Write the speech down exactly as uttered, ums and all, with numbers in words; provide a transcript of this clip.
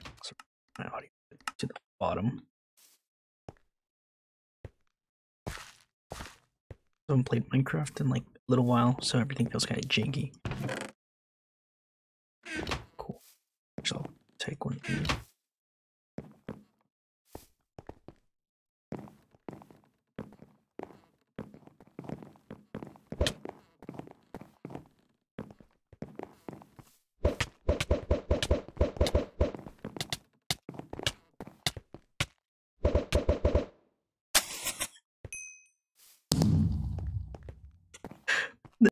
So my audio to the bottom. I haven't played Minecraft in like a little while, so everything feels kind of janky.